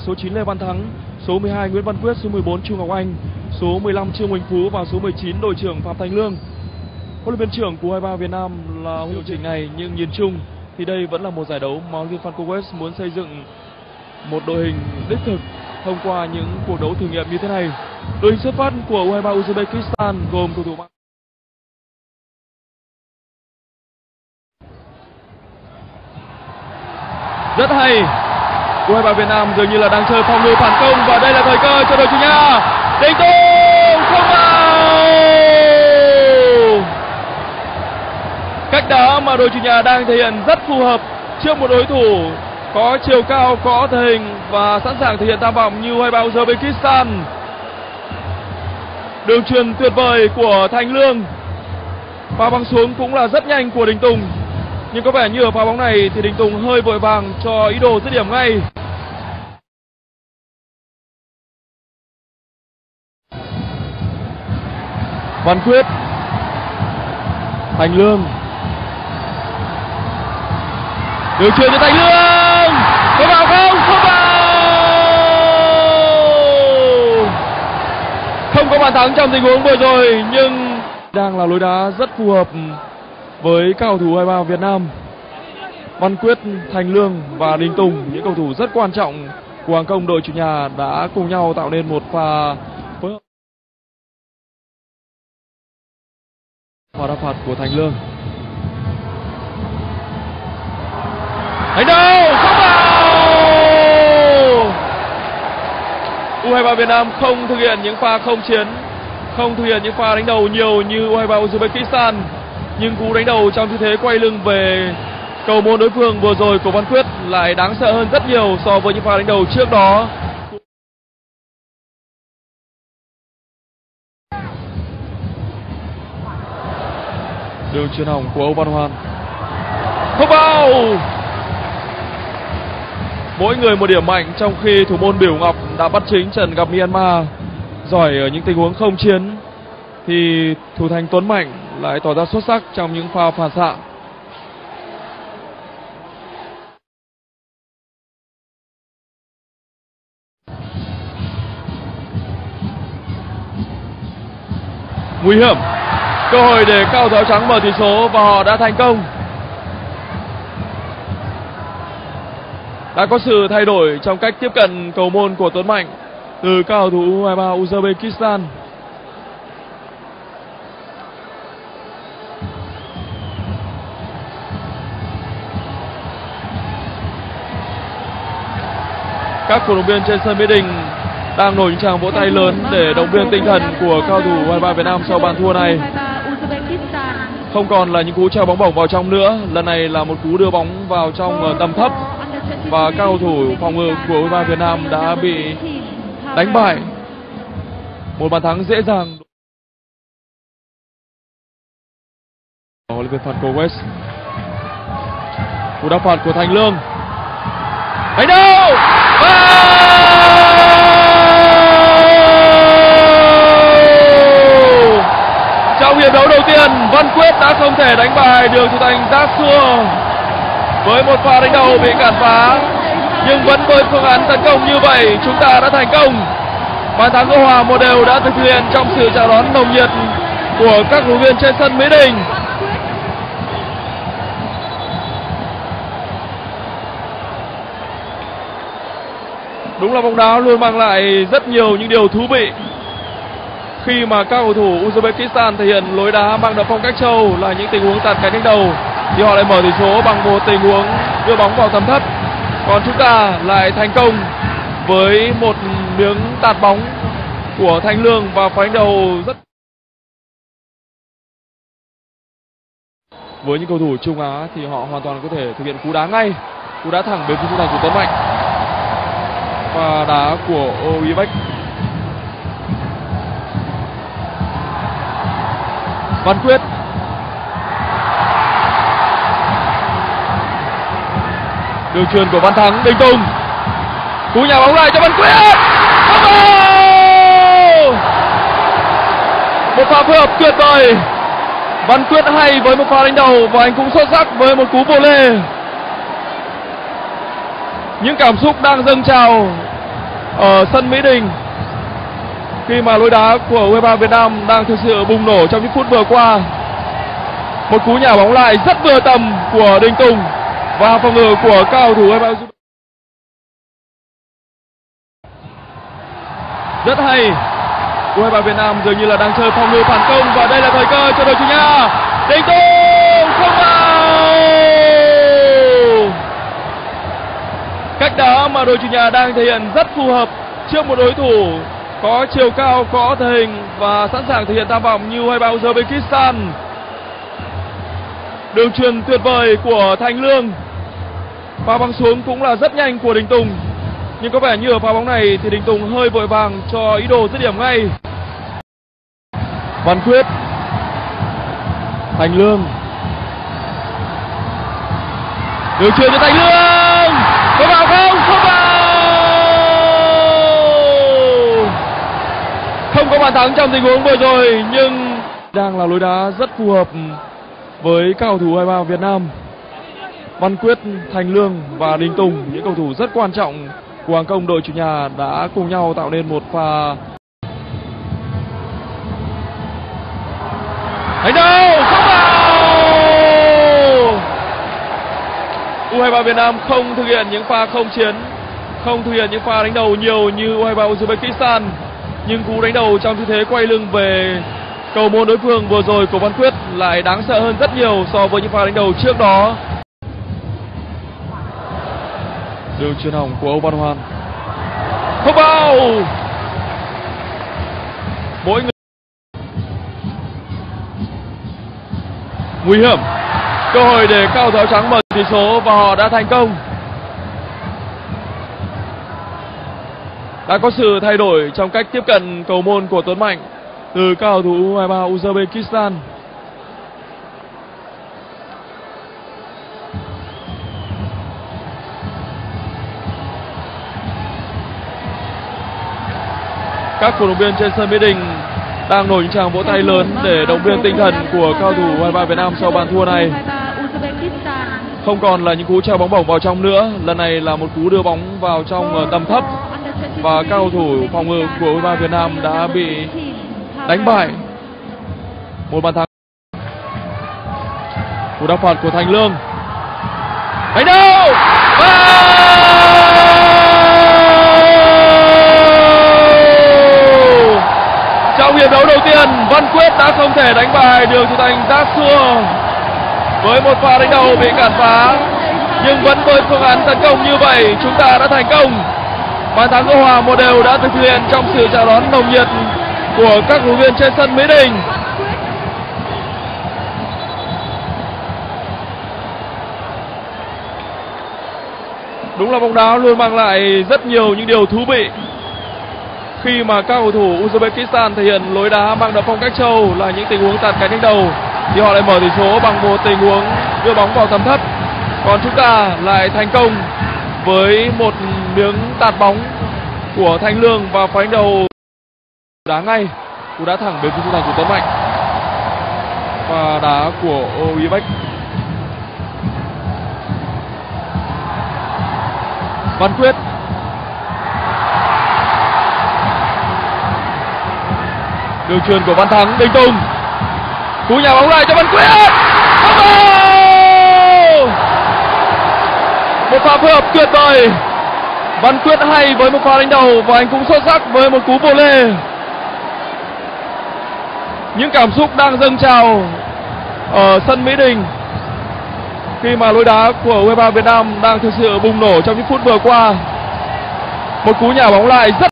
số 9 Lê Văn Thắng, số 12 Nguyễn Văn Quyết, số 14 Chu Ngọc Anh, số 15 Trương Huỳnh Phú và số 19 đội trưởng Phạm Thành Lương. Huấn luyện viên trưởng của U23 Việt Nam là điều chỉnh này, nhưng nhìn chung thì đây vẫn là một giải đấu mà huấn luyện viên Franco West muốn xây dựng một đội hình đích thực thông qua những cuộc đấu thử nghiệm như thế này. Đội hình xuất phát của U23 Uzbekistan gồm cầu thủ rất hay. U23 Việt Nam dường như là đang chơi phòng ngự phản công và đây là thời cơ cho đội chủ nhà. Đình Tùng không vào. Cách đá mà đội chủ nhà đang thể hiện rất phù hợp trước một đối thủ có chiều cao, có thể hình và sẵn sàng thể hiện tham vọng như U23 Uzbekistan. Đường chuyền tuyệt vời của Thành Lương. Pha băng xuống cũng là rất nhanh của Đình Tùng. Nhưng có vẻ như ở pha bóng này thì Đình Tùng hơi vội vàng cho ý đồ dứt điểm ngay. Văn Quyết, Thành Lương, đường chuyền cho Thành Lương, có vào không? Không vào. Không có bàn thắng trong tình huống vừa rồi, nhưng đang là lối đá rất phù hợp với các cầu thủ U23 Việt Nam. Văn Quyết, Thành Lương và Đình Tùng, những cầu thủ rất quan trọng của hàng công đội chủ nhà đã cùng nhau tạo nên một pha phối hợp. Pha đá phạt của Thành Lương. Đánh đầu không vào. U23 Việt Nam không thực hiện những pha không chiến, không thực hiện những pha đánh đầu nhiều như U23 Uzbekistan, nhưng cú đánh đầu trong tư thế quay lưng về cầu môn đối phương vừa rồi của Văn Quyết lại đáng sợ hơn rất nhiều so với những pha đánh đầu trước đó. Đường chuyền hỏng của Âu Văn Hoàn. Không vào. Mỗi người một điểm mạnh, trong khi thủ môn Biểu Ngọc đã bắt chính trận gặp Myanmar giỏi ở những tình huống không chiến, thì thủ thành Tuấn Mạnh lại tỏ ra xuất sắc trong những pha phản xạ. Nguy hiểm, cơ hội để các cầu thủ áo trắng mở tỷ số và họ đã thành công. Đã có sự thay đổi trong cách tiếp cận cầu môn của Tuấn Mạnh từ các cầu thủ U23 Uzbekistan. Các cổ động viên trên sân Mỹ Đình đang nổi những tràng vỗ tay lớn để động viên tinh thần của các cầu thủ U23 Việt Nam sau bàn thua này. Không còn là những cú treo bóng bổng vào trong nữa, lần này là một cú đưa bóng vào trong tầm thấp và các cầu thủ phòng ngự của U23 Việt Nam đã bị đánh bại. Một bàn thắng dễ dàng. Huấn luyện viên Franco West. Cú đá phạt của Thành Lương. Đánh đâu! Trong hiệp đấu đầu tiên, Văn Quyết đã không thể đánh bại được thủ thành Joshua với một pha đánh đầu bị cản phá. Nhưng vẫn với phương án tấn công như vậy, chúng ta đã thành công. Bàn thắng gỡ hòa 1-1 đã thực hiện trong sự chào đón nồng nhiệt của các cổ động viên trên sân Mỹ Đình. Đúng là bóng đá luôn mang lại rất nhiều những điều thú vị. Khi mà các cầu thủ Uzbekistan thể hiện lối đá mang đậm phong cách châu là những tình huống tạt cánh đánh đầu, thì họ lại mở tỷ số bằng một tình huống đưa bóng vào tầm thấp. Còn chúng ta lại thành công với một miếng tạt bóng của Thành Lương và pha đánh đầu rất. Với những cầu thủ Trung Á thì họ hoàn toàn có thể thực hiện cú đá ngay, cú đá thẳng về phía thủ thành của Tuấn Mạnh. Và đá của Ovivek. Văn Quyết. Đường chuyền của Văn Thắng, Đình Tùng. Cú nhào bóng lại cho Văn Quyết. Một pha phối hợp tuyệt vời. Văn Quyết hay với một pha đánh đầu và anh cũng xuất sắc với một cú vô lê. Những cảm xúc đang dâng trào ở sân Mỹ Đình, khi mà lối đá của U23 Việt Nam đang thực sự bùng nổ trong những phút vừa qua. Một cú nhả bóng lại rất vừa tầm của Đình Tùng và phòng ngự của các cầu thủ U23 rất hay. U23 Việt Nam dường như là đang chơi phòng ngự phản công và đây là thời cơ cho đội chủ nhà. Đình Tùng không vào. Cách đá mà đội chủ nhà đang thể hiện rất phù hợp trước một đối thủ có chiều cao, có thể hình và sẵn sàng thể hiện tham vọng như U23 Uzbekistan. Đường chuyền tuyệt vời của Thành Lương. Pha bóng xuống cũng là rất nhanh của Đình Tùng. Nhưng có vẻ như ở pha bóng này thì Đình Tùng hơi vội vàng cho ý đồ dứt điểm ngay. Văn Quyết, Thành Lương, đường chuyền cho Thành Lương, có vào không? Không vào. Không có bàn thắng trong tình huống vừa rồi, nhưng đang là lối đá rất phù hợp với các cầu thủ U23 Việt Nam. Văn Quyết, Thành Lương và Đình Tùng, những cầu thủ rất quan trọng của hàng công đội chủ nhà đã cùng nhau tạo nên một pha đánh đầu không vào. U23 Việt Nam không thực hiện những pha không chiến, không thực hiện những pha đánh đầu nhiều như U23 Uzbekistan, nhưng cú đánh đầu trong tư thế quay lưng về cầu môn đối phương vừa rồi của Văn Quyết lại đáng sợ hơn rất nhiều so với những pha đánh đầu trước đó. Đường chuyền hỏng của Âu Văn Hoàn không vào. Mỗi người nguy hiểm, cơ hội để các cầu thủ áo trắng mở tỷ số và họ đã thành công. Đã có sự thay đổi trong cách tiếp cận cầu môn của Tuấn Mạnh từ các cầu thủ U23 Uzbekistan. Các cổ động viên trên sân Mỹ Đình đang nổi những tràng vỗ tay lớn để động viên tinh thần của cao thủ U23 Việt Nam sau bàn thua này. Không còn là những cú treo bóng bổng vào trong nữa, lần này là một cú đưa bóng vào trong tầm thấp và cao thủ phòng ngự của U23 Việt Nam đã bị đánh bại. Một bàn thắng. Cú đá phạt của Thành Lương. Đánh đầu. Trong hiệp đấu đầu tiên, Văn Quyết đã không thể đánh bại Đường Thị Thành Joshua với một pha đánh đầu bị cản phá, nhưng vẫn với phương án tấn công như vậy chúng ta đã thành công. Bàn thắng gỡ hòa 1-1 đã được thực hiện trong sự chào đón nồng nhiệt của các cổ động viên trên sân Mỹ Đình. Đúng là bóng đá luôn mang lại rất nhiều những điều thú vị. Khi mà các cầu thủ Uzbekistan thể hiện lối đá mang đậm phong cách Châu là những tình huống tạt cánh đánh đầu, thì họ lại mở tỷ số bằng một tình huống đưa bóng vào tầm thấp. Còn chúng ta lại thành công với một miếng tạt bóng của Thanh Lương và pha đánh đầu đá ngay, cú đá thẳng đến phía khung thành của Tuấn Mạnh và đá của Oibek. Văn Quyết, đường chuyền của Văn Thắng. Đình Tùng, cú nhả bóng lại cho Văn Quyết. Một pha phối hợp tuyệt vời. Văn Quyết hay với một pha đánh đầu và anh cũng xuất sắc với một cú vô lê. Những cảm xúc đang dâng trào ở sân Mỹ Đình khi mà lối đá của U23 Việt Nam đang thực sự bùng nổ trong những phút vừa qua. Một cú nhả bóng lại rất